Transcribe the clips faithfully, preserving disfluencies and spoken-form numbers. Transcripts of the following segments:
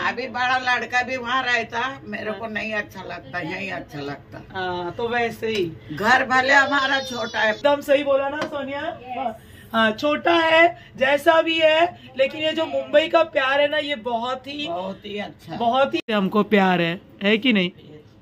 अभी बड़ा लड़का भी वहाँ रहता, मेरे को नहीं अच्छा लगता, यही अच्छा लगता। हाँ, तो वैसे ही घर भले हमारा छोटा है। एकदम सही बोला ना सोनिया। हाँ, छोटा है जैसा भी है, लेकिन ये जो मुंबई का प्यार है ना, ये बहुत ही बहुत ही अच्छा, बहुत ही हमको प्यार है, है कि नहीं?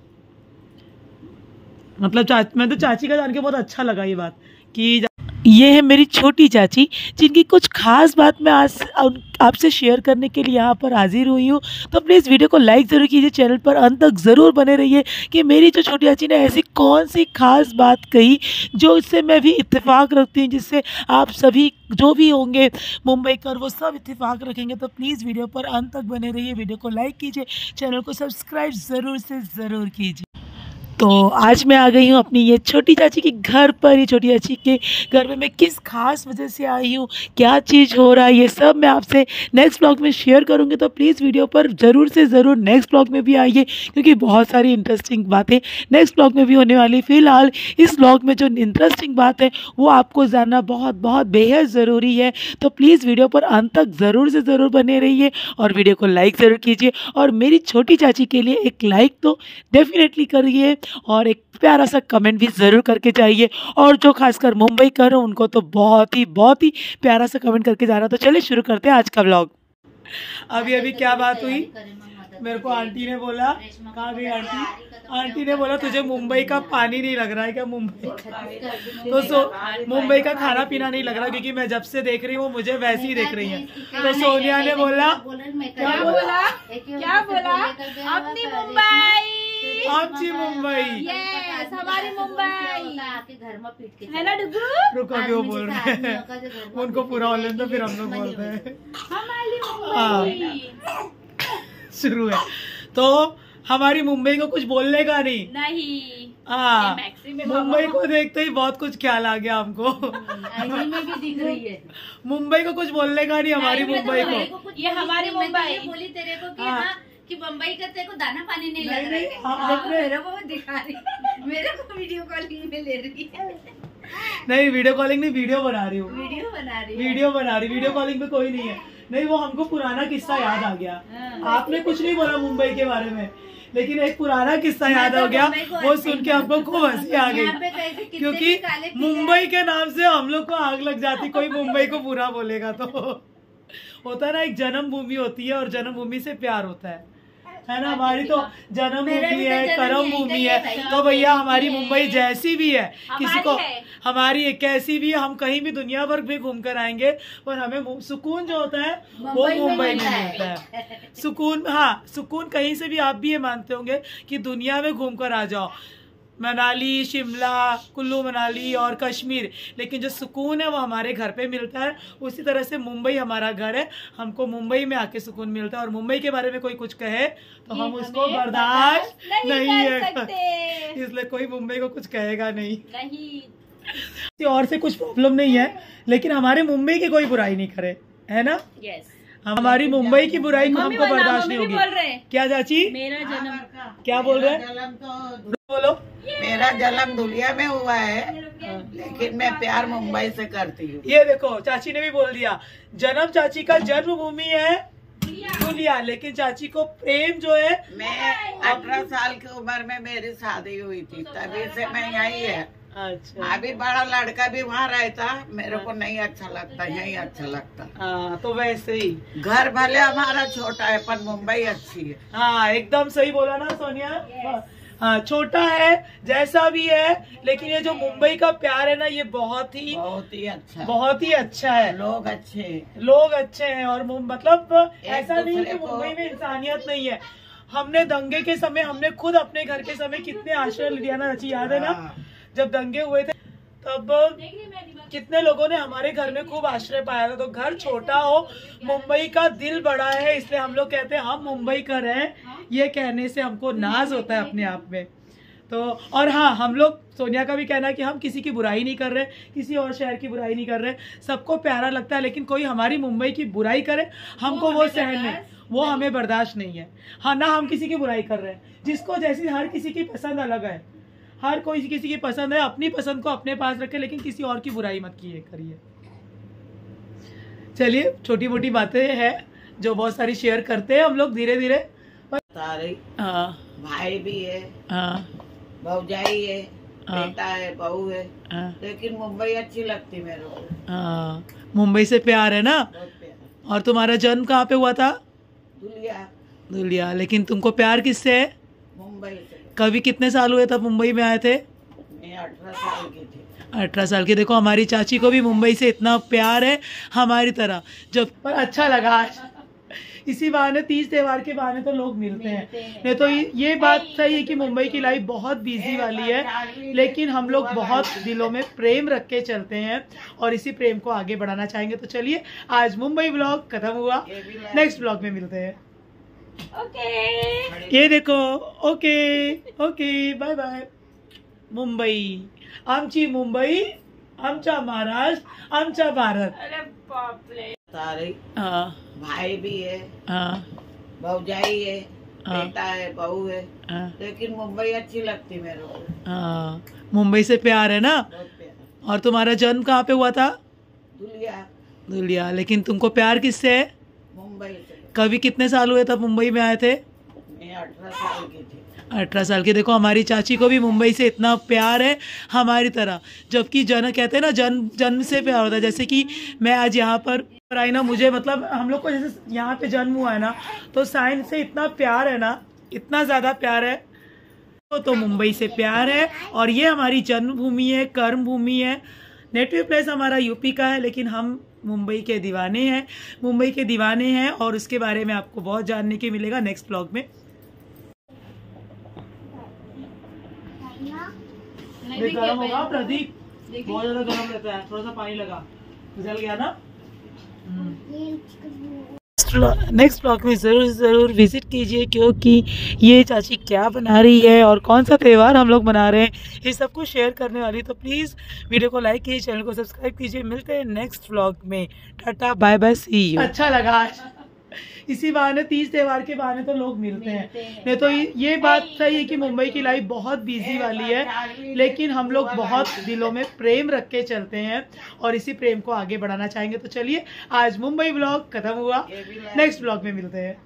मतलब चा, मैं तो चाची का जान के बहुत अच्छा लगा ये बात कि ये है मेरी छोटी चाची, जिनकी कुछ खास बात मैं आज आपसे शेयर करने के लिए यहाँ पर हाजिर हुई हूँ। तो प्लीज़ वीडियो को लाइक ज़रूर कीजिए, चैनल पर अंत तक ज़रूर बने रहिए कि मेरी जो छोटी चाची ने ऐसी कौन सी खास बात कही जो इससे मैं भी इत्तेफाक रखती हूँ, जिससे आप सभी जो भी होंगे मुंबई कर वो सब इत्तेफाक रखेंगे। तो प्लीज़ वीडियो पर अंत तक बने रहिए, वीडियो को लाइक कीजिए, चैनल को सब्सक्राइब ज़रूर से ज़रूर कीजिए। तो आज मैं आ गई हूँ अपनी ये छोटी चाची के घर पर। ये छोटी चाची के घर में मैं किस खास वजह से आई हूँ, क्या चीज़ हो रहा है, ये सब मैं आपसे नेक्स्ट ब्लॉग में शेयर करूँगी। तो प्लीज़ वीडियो पर ज़रूर से ज़रूर नेक्स्ट ब्लॉग में भी आइए, क्योंकि बहुत सारी इंटरेस्टिंग बातें नेक्स्ट ब्लॉग में भी होने वाली। फ़िलहाल इस ब्लॉग में जो इंटरेस्टिंग बात है वो आपको जानना बहुत बहुत बेहद ज़रूरी है। तो प्लीज़ वीडियो पर अंत तक ज़रूर से ज़रूर बने रहिए और वीडियो को लाइक ज़रूर कीजिए। और मेरी छोटी चाची के लिए एक लाइक तो डेफिनेटली करिए और एक प्यारा सा कमेंट भी ज़रूर करके जाइए। और जो खासकर मुंबई कर रहे हैं उनको तो बहुत ही बहुत ही प्यारा सा कमेंट करके जा रहा। तो चलिए शुरू करते हैं आज का व्लॉग। अभी अभी क्या बात हुई, मेरे को आंटी ने बोला, कहाँ गई आंटी? आंटी ने बोला तुझे मुंबई का पानी नहीं लग रहा है क्या? मुंबई तो सो मुंबई का खाना पीना नहीं लग रहा, क्योंकि मैं जब से देख रही हूँ मुझे वैसे ही देख रही है। तो सोनिया ने बोला, क्या बोला क्या बोला अपनी मुंबई, आपकी मुंबई, यस हमारी मुंबई घर में पीट के है ना डुगू। रुको अभी वो बोल रहे हैं, उनको पूरा बोल तो फिर हम लोग बोलते हैं हमारी मुंबई। शुरू है तो हमारी मुंबई को कुछ बोलने का नहीं नहीं, हाँ, मुंबई को देखते ही बहुत कुछ ख्याल आ गया हमको। में भी दिख रही है। मुंबई को कुछ बोलने का नहीं, हमारी मुंबई को। ये हमारी मुंबई बोली तेरे को कि हाँ। हाँ कि मुंबई का तेरे को दाना पानी नहीं नहीं, लग नहीं, रहा हाँ, है। आपने- मेरे को दिखा रही, मेरे को वीडियो कॉलिंग में ले रही है। नहीं, वीडियो कॉलिंग नहीं, वीडियो बना रही हूँ, वीडियो बना रही है। वीडियो बना रही, वीडियो कॉलिंग पे कोई नहीं है। नहीं, वो हमको पुराना किस्सा याद आ गया। आपने कुछ नहीं बोला मुंबई के बारे में, लेकिन एक पुराना किस्सा याद हो गया, वो सुन के हमको खूब हंसी आ गई, क्योंकि मुंबई के नाम से हम लोग को आग लग जाती कोई मुंबई को बुरा बोलेगा तो। होता है ना, एक जन्म भूमि होती है और जन्म भूमि से प्यार होता है, है ना? हमारी तो जन्म भूमि है, कर्म भूमि है। तो भैया हमारी मुंबई जैसी भी है, किसी को हमारी कैसी भी, हम कहीं भी दुनिया भर भी घूम कर आएंगे, पर हमें सुकून जो होता है वो मुंबई में मिलता है। सुकून, हाँ, सुकून कहीं से भी आप भी ये मानते होंगे कि दुनिया में घूम कर आ जाओ, मनाली, शिमला, कुल्लू मनाली और कश्मीर, लेकिन जो सुकून है वो हमारे घर पे मिलता है। उसी तरह से मुंबई हमारा घर है, हमको मुंबई में आके सुकून मिलता है। और मुंबई के बारे में कोई कुछ कहे तो हम उसको बर्दाश्त नहीं, नहीं है, इसलिए कोई मुंबई को कुछ कहेगा नहीं, नहीं। और से कुछ प्रॉब्लम नहीं है, लेकिन हमारे मुंबई की कोई बुराई नहीं करे, है ना? यस, हमारी मुंबई की बुराई को हमको बर्दाश्त नहीं होगी। क्या चाची? मेरा जन्म क्या बोल रहे हैं? जन्म तो बोलो। मेरा जन्म दुनिया में हुआ है, लेकिन मैं प्यार मुंबई से करती हूँ। ये देखो, चाची ने भी बोल दिया, जन्म चाची का जन्मभूमि है दुनिया, लेकिन चाची को प्रेम जो है, मैं अठारह साल की उम्र में मेरी शादी हुई थी, तभी से मैं यही है। अच्छा, अभी बड़ा लड़का भी वहाँ रहता, मेरे को नहीं अच्छा लगता, यही अच्छा लगता। हाँ, तो वैसे ही घर भले हमारा छोटा है पर मुंबई अच्छी है। हाँ, एकदम सही बोला ना सोनिया। हाँ, छोटा है जैसा भी है, लेकिन ये जो मुंबई का प्यार है ना, ये बहुत ही बहुत ही अच्छा, बहुत ही अच्छा है। लोग अच्छे हैं, लोग अच्छे हैं, और मतलब ऐसा नहीं कि दूसरे को- मुंबई में इंसानियत नहीं है। हमने दंगे के समय, हमने खुद अपने घर के समय कितने आश्रय लिया ना, अच्छी याद है ना? जब दंगे हुए थे तब कितने लोगों ने हमारे घर में खूब आश्रय पाया था। तो घर छोटा हो, मुंबई का दिल बड़ा है, इसलिए हम लोग कहते हैं हम मुंबई कर रहे हैं। ये कहने से हमको नाज होता है अपने आप में। तो और हाँ, हम लोग, सोनिया का भी कहना है कि हम किसी की बुराई नहीं कर रहे, किसी और शहर की बुराई नहीं कर रहे, सबको प्यारा लगता है, लेकिन कोई हमारी मुंबई की बुराई करे हमको वो सहन नहीं, वो हमें बर्दाश्त नहीं है। हाँ ना, हम किसी की बुराई कर रहे हैं, जिसको जैसी, हर किसी की पसंद अलग है, हर कोई किसी की पसंद है, अपनी पसंद को अपने पास रखे, लेकिन किसी और की बुराई मत किए करिए। चलिए, छोटी मोटी बातें हैं, जो बहुत सारी शेयर करते हैं हम लोग धीरे धीरे। सारे हाँ भाई भी है, हाँ भौजाई है, हाँ। बेटा है, बहू है, हाँ लेकिन मुंबई अच्छी लगती मेरे को, हाँ। मुंबई से प्यार है ना। बहुत प्यार। और तुम्हारा जन्म कहाँ पे हुआ था? दुलिया, धुलिया। लेकिन तुमको प्यार किससे है? मुंबई से। कभी कितने साल हुए तब मुंबई में आए थे? मैं अठारह साल की थी। अठारह साल की। देखो हमारी चाची को भी मुंबई से इतना प्यार है हमारी तरह। जब पर अच्छा लगा आज इसी बहाने, तीज त्योहार के बहाने तो लोग मिलते हैं। नहीं तो ये, ये बात सही है कि मुंबई की लाइफ बहुत बिजी वाली है, लेकिन हम लोग बहुत दिलों में प्रेम रख के चलते हैं और इसी प्रेम को आगे बढ़ाना चाहेंगे। तो चलिए आज मुंबई ब्लॉग खत्म हुआ, नेक्स्ट ब्लॉग में मिलते हैं। ओके ये देखो, okay okay bye bye. Mumbai आमची मुंबई, आमचा महाराष्ट्र, आमचा भारत। अरे बाप रे। सारे हाँ भाई भी है, हाँ भौजाई है, हाँ। बेटा है, बहू है, हाँ लेकिन मुंबई अच्छी लगती मेरे को, हाँ। मुंबई से प्यार है ना। बहुत प्यार। और तुम्हारा जन्म कहाँ पे हुआ था? दुलिया, धुलिया। लेकिन तुमको प्यार किससे है? मुंबई से। कभी कितने साल हुए तब मुंबई में आए थे? मैं अठारह साल की थी। अठारह साल की। देखो हमारी चाची को भी मुंबई से इतना प्यार है हमारी तरह। जबकि जन कहते हैं ना, जन्म जन्म से प्यार होता है। जैसे कि मैं आज यहाँ पर आई ना, मुझे मतलब हम लोग को जैसे यहाँ पे जन्म हुआ है ना, तो साइन से इतना प्यार है ना, इतना ज़्यादा प्यार है। तो, तो मुंबई से प्यार है और ये हमारी जन्मभूमि है, कर्म भूमि है। नेटिव प्लेस हमारा यूपी का है, लेकिन हम मुंबई के दीवाने हैं, मुंबई के दीवाने हैं। और उसके बारे में आपको बहुत जानने के मिलेगा नेक्स्ट ब्लॉग में। नहीं गर्म होगा प्रदीप, देखिए। बहुत ज्यादा गर्म रहता है। थोड़ा सा पानी लगा, जल गया ना। नेक्स्ट ब्लॉग में ज़रूर ज़रूर विजिट कीजिए, क्योंकि ये चाची क्या बना रही है और कौन सा त्यौहार हम लोग मना रहे हैं, ये सब कुछ शेयर करने वाली। तो प्लीज़ वीडियो को लाइक कीजिए, चैनल को सब्सक्राइब कीजिए। मिलते हैं नेक्स्ट ब्लॉग में। टाटा बाय बाय, सी यू। अच्छा लगा आज इसी बहाने, तीज त्योहार के बहाने तो लोग मिलते हैं। नहीं तो ये, ये बात सही है कि मुंबई की लाइफ बहुत बिजी वाली है, लेकिन हम लोग बहुत दिलों में प्रेम रख के चलते हैं और इसी प्रेम को आगे बढ़ाना चाहेंगे। तो चलिए आज मुंबई ब्लॉग खत्म हुआ, नेक्स्ट ब्लॉग में मिलते हैं।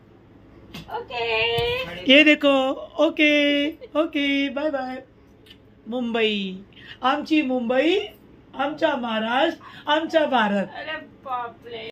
ओके ये देखो, okay okay bye bye. Mumbai आमची मुंबई, आमचा महाराष्ट्र, आमचा भारत। अरे बाप रे।